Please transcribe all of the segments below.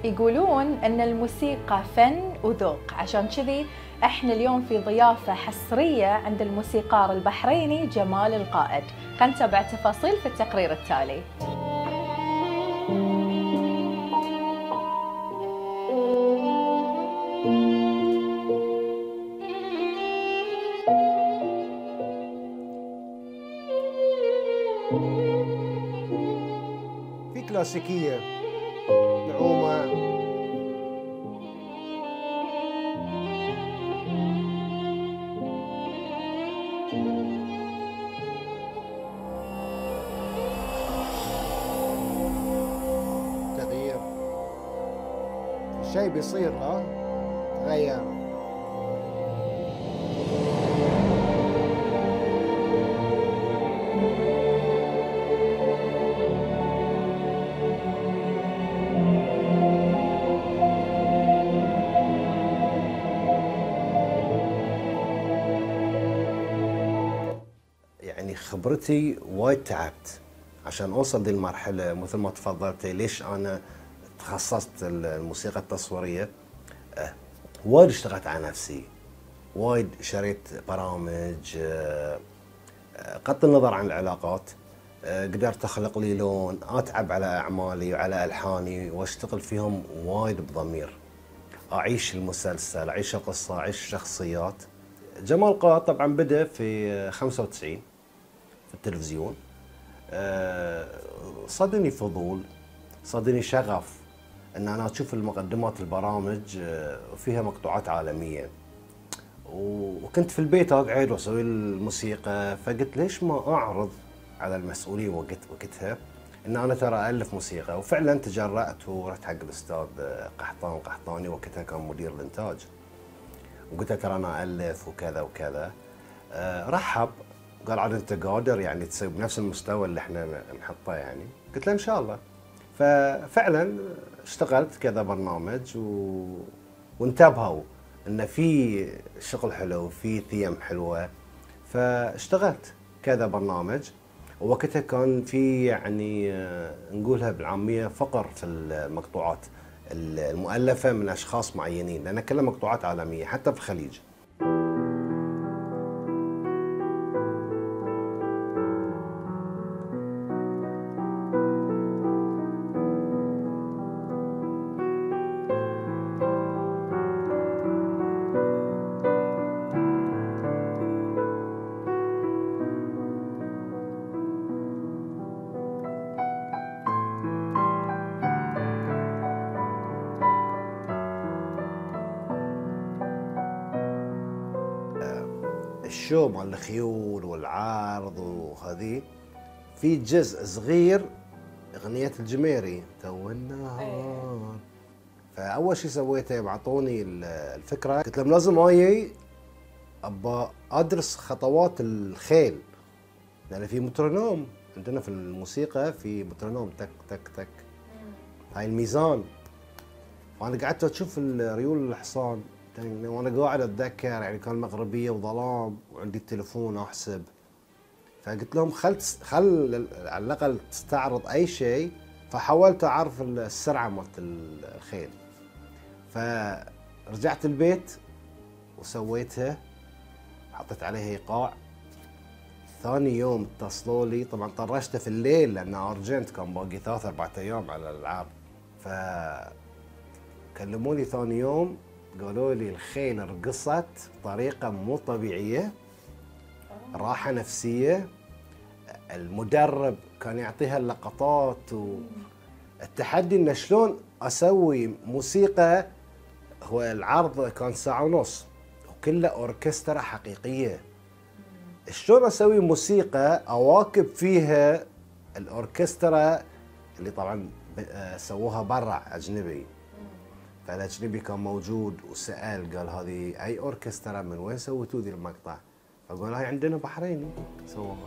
يقولون أن الموسيقى فن وذوق، عشان كذي احنا اليوم في ضيافة حصرية عند الموسيقار البحريني جمال القائد. خلينا نتابع تفاصيل في التقرير التالي. في كلاسيكية نعومة، تغيير، الشيء بيصير تغير. يعني خبرتي وايد تعبت عشان اوصل دي المرحله، مثل ما تفضلتي ليش انا تخصصت الموسيقى التصويريه. وايد اشتغلت على نفسي، وايد شريت برامج، قط النظر عن العلاقات، قدرت اخلق لي لون، اتعب على اعمالي وعلى الحاني واشتغل فيهم وايد بضمير، اعيش المسلسل، اعيش القصه، اعيش الشخصيات. جمال قائد طبعا بدا في 95 في التلفزيون. صادني فضول، صادني شغف ان انا اشوف المقدمات البرامج فيها مقطوعات عالميه، وكنت في البيت اقعد واسوي الموسيقى، فقلت ليش ما اعرض على المسؤولين وقتها ان انا ترى الف موسيقى. وفعلا تجرأت ورحت حق الاستاذ قحطاني، وقتها كان مدير الانتاج، وقلت له ترى انا الف وكذا وكذا. رحب، قال عاد انت قادر يعني تسوي بنفس المستوى اللي احنا نحطه يعني. قلت له ان شاء الله. ففعلا اشتغلت كذا برنامج وانتبهوا ان في شغل حلو، في ثيم حلوه، فاشتغلت كذا برنامج. ووقتها كان في يعني نقولها بالعاميه فقر في المقطوعات المؤلفه من اشخاص معينين، لان كلها مقطوعات عالميه حتى في الخليج. الشو مال الخيول والعارض وهذه، في جزء صغير اغنيه الجميري تو النهار. فاول شيء سويته يوم اعطوني الفكره، قلت لهم لازم اجي ابى ادرس خطوات الخيل، لان في مترونوم عندنا في الموسيقى، في مترونوم تك تك تك، هاي الميزان. فانا قعدت اشوف ريول الحصان وانا قاعد اتذكر، يعني كان مغربيه وظلام وعندي التليفون احسب. فقلت لهم خل على الاقل تستعرض اي شيء. فحاولت اعرف السرعه مالت الخيل. فرجعت البيت وسويتها، حطيت عليها ايقاع. ثاني يوم اتصلوا لي، طبعا طرشته في الليل لان ارجنت، كان باقي 3-4 ايام على الالعاب. فكلموني ثاني يوم قالوا لي الخيل رقصت بطريقه مو طبيعيه، راحه نفسيه. المدرب كان يعطيها اللقطات، والتحدي انه شلون اسوي موسيقى. هو العرض كان ساعه ونص وكله اوركسترا حقيقيه، شلون اسوي موسيقى اواكب فيها الاوركسترا اللي طبعا سووها برا اجنبي. فالاجنبي كان موجود وسال، قال هذه اي اوركسترا، من وين سويتوا ذي المقطع؟ فقال هاي عندنا بحريني سووها.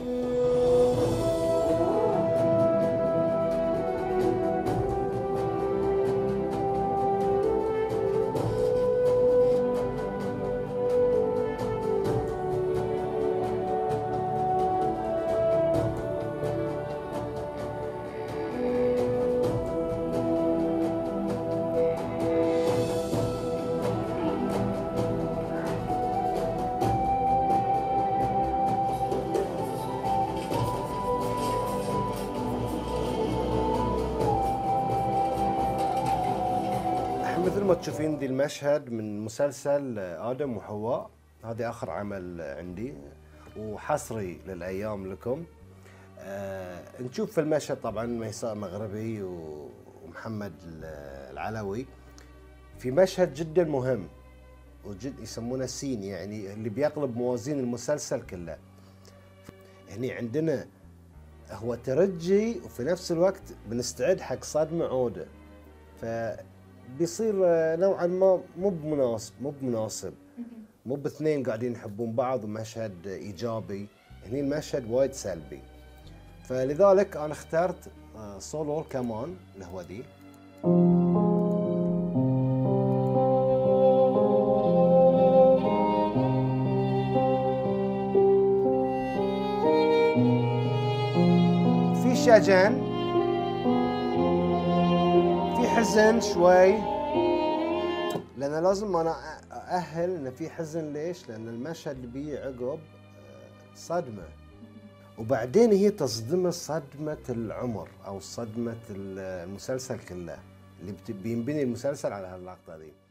مثل ما تشوفين دي المشهد من مسلسل آدم وحواء، هذا آخر عمل عندي وحصري للأيام لكم. نشوف في المشهد طبعا ميساء مغربي ومحمد العلوي في مشهد جدا مهم وجد يسمونه سين، يعني اللي بيقلب موازين المسلسل كله. هني عندنا هو ترجي وفي نفس الوقت بنستعد حق صدمة عودة، فبيصير نوعا ما مو بمناسب، مو باثنين قاعدين يحبون بعض ومشهد ايجابي، هني المشهد وايد سلبي. فلذلك انا اخترت سولو كمان اللي هو ذي. في شجن، في حزن شوي، لان لازم انا اأهل ان في حزن. ليش؟ لان المشهد اللي بيه عقب صدمه، وبعدين هي تصدمه صدمه العمر او صدمه المسلسل كله، اللي بينبني المسلسل على هاللقطه ذي.